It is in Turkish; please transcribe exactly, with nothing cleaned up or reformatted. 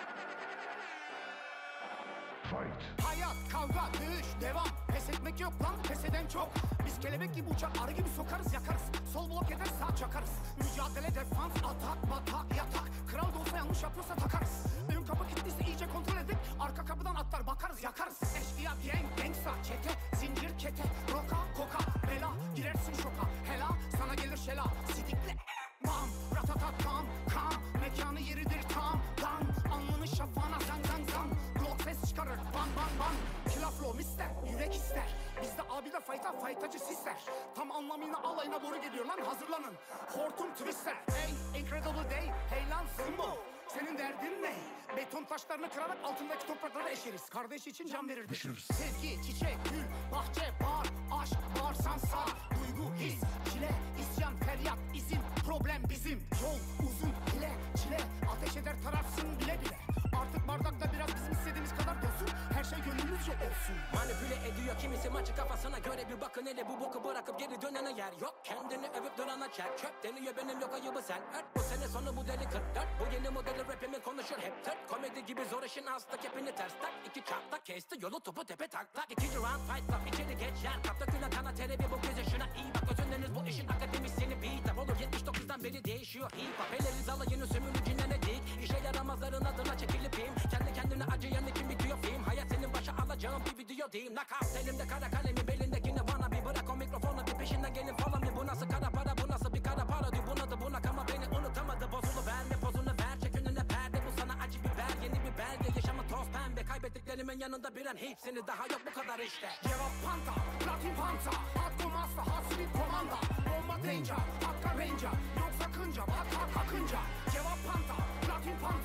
Fight. Hayat, kavga, dövüş, devam. Pes etmek yok lan, pes eden çok. Biz kelebek gibi uçar, arı gibi sokarız, yakarız. Sol blok eder, sağ çakarız. Mücadele, defans, atak, batak, yatak. Kral da olsa yanlış yapıyorsa takarız. Ön kapı kilitliyse iyice kontrol edip arka kapıdan atlar, bakarız, yakarız. Eşkıya, gang, gangsta, çete, zincir, kete. Roka, koka, bela, girersin şoka. Hela, sana gelir şela, sidikle. Bam, ratatat, tam, kam. Mekanı yeridir tam, dan. Alnının şafağına zang zang zang. Glock ses çıkarır, ban ban ban. Kilaflo mister, yürek ister. Bizde abi de fayta, faytacı sisler. Tam anlamıyla alayına doğru geliyor lan, hazırlanın. Hortum twister, hey, incredible day. Hey lan Zımbo, senin derdin ne? Beton taşlarını kırarak altındaki toprakları eşeriz. Kardeş için can verirdik. Sevgi, çiçek, gül, bahçe, bar. Aşk, bağırsan sağ. Duygu, his, çile, isyan, feryat, izin. Problem bizim. Yol uzun, bile, çile. Ateş eder tararsın bile bile. Artık bardakta biraz bizim istediğimiz kadar dolsun. Her şey gönlümüzce olsun. Manipüle ediyor kimisi maçı kafasına göre. Bir bakın hele bu boku bırakıp geri dönene yer yok. Kendini övüp durana çer. Çöp deniyor benim yok ayıbı sen ört. Bu sene sonu bu deli kırk dört. Bu yeni modeli rapimin konuşur hep tırt. Komedi gibi zor işin hasta kepini ters tak. İki çarpta kesti yolu topu tepe tak tak. İkinci round fight club içeri geç yer kap. Dökülen kana terebi bu gece şuna iyi bak. Özünleriniz bu işin akademisyeni beat up. Olur yetmiş dokuzdan beri değişiyor hip hop. Eleriz alayını sömürücüne ne dik. İşe yaramazların adına çekilip im. Kendi kendine acıyan için bitiyor film. Hayat senin başa alacağın bir video değil. Knockout elimde kara kalemi belinde yine bana bir bırak o mikrofonu bir peşinden gelin falan bir. Bu nasıl kara para bu nasıl bir kara para diyor. Buna da buna ama beni unutamadı. Bozulu verme pozunu ver çek önüne perde. Bu sana acı biber yeni bir belge. Yaşamı toz pembe kaybettiklerimin yanında bir an hepsini daha yok bu kadar işte. Cevap panta, platin panta. Hot komasta, hot speed komanda. Bomba danger, hakka ranger. Yok sakınca, bak hak akınca. Cevap panta, platin panta.